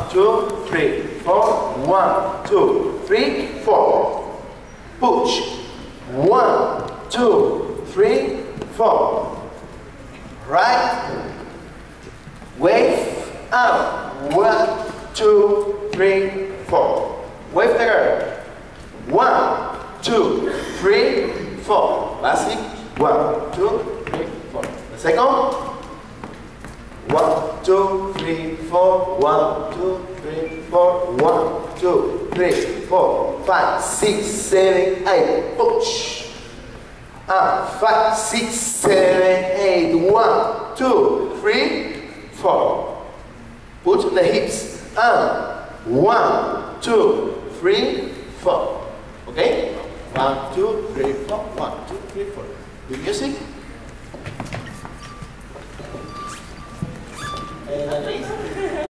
2, 3, 4. 1, 2, 3, 4. Push. 1, 2, 3, 4. Right. Wave out. 1, 2, 3, 4. Wave together. 1, 2, 3, 4. Last hit. 1, 2, 3, 4. The second. 1, 2, 3, 4. 1, 2, 3, 4. 1, 2, 3, 4. 5, 6, 7, 8. Push. 5, 6, 7, 8. 1, 2, 3, 4. Put the hips. 1, 2, 3, 4. Okay? 1, 2, 3, 4. 1, 2, 3, 4. The music. And